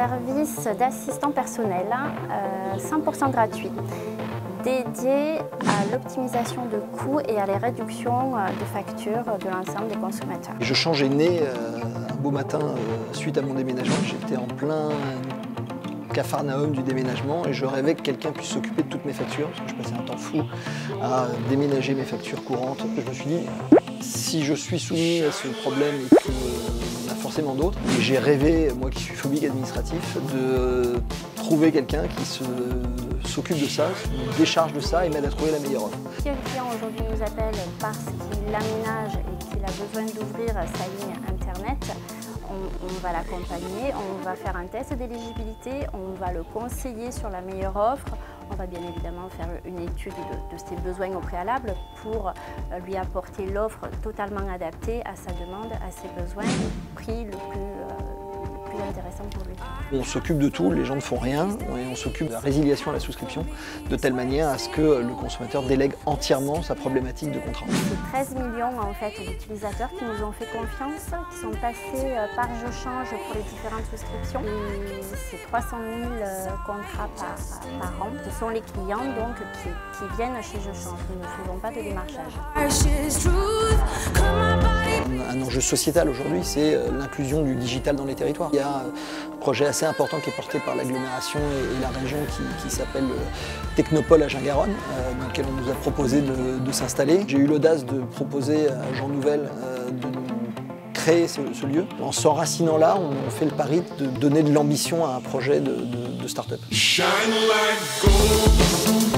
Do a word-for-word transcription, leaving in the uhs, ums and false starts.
service d'assistant personnel euh, cent pour cent gratuit, dédié à l'optimisation de coûts et à la réduction de factures de l'ensemble des consommateurs. Je changeais né euh, un beau matin euh, suite à mon déménagement. J'étais en plein capharnaüm du déménagement et je rêvais que quelqu'un puisse s'occuper de toutes mes factures, parce que je passais un temps fou à déménager mes factures courantes. Je me suis dit, si je suis soumis à ce problème et qu'il y en a forcément d'autres, j'ai rêvé, moi qui suis phobique administratif, de trouver quelqu'un qui s'occupe de ça, me décharge de ça et m'aide à trouver la meilleure offre. Si un client aujourd'hui nous appelle parce qu'il aménage et qu'il a besoin d'ouvrir sa ligne internet, on, on va l'accompagner, on va faire un test d'éligibilité, on va le conseiller sur la meilleure offre, on va bien évidemment faire une étude de, de ses besoins au préalable pour lui apporter l'offre totalement adaptée à sa demande, à ses besoins, au prix le plus, euh, le plus intéressant pour lui. On s'occupe de tout, les gens ne font rien, et on s'occupe de la résiliation à la souscription, de telle manière à ce que le consommateur délègue entièrement sa problématique de contrat. C'est treize millions en fait d'utilisateurs qui nous ont fait confiance, qui sont passés par Je Change pour les différentes souscriptions. C'est trois cent mille contrats par, par an. Ce sont les clients donc qui, qui viennent chez Je Change. Nous ne faisons pas de démarchage. Un enjeu sociétal aujourd'hui, c'est l'inclusion du digital dans les territoires. Il y a un projet assez important qui est porté par l'agglomération et la région qui, qui s'appelle Technopole Agen-Garonne, euh, dans lequel on nous a proposé de, de s'installer. J'ai eu l'audace de proposer à Jean Nouvel euh, de créer ce, ce lieu. En s'enracinant là, on fait le pari de donner de l'ambition à un projet de, de, de start-up.